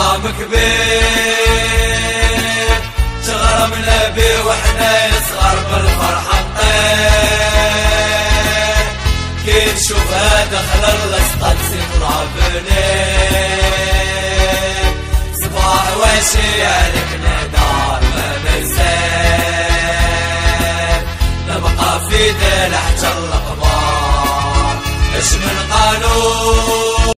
مقام كبير تغرمنا بيه وحنا يصغر بالفرحة نطير كي نشوفها دخل الاسطى تسيطلع بنين صباح واشي عليك ندار ما ننساه نبقى في دلع حتى القمر اش من قانون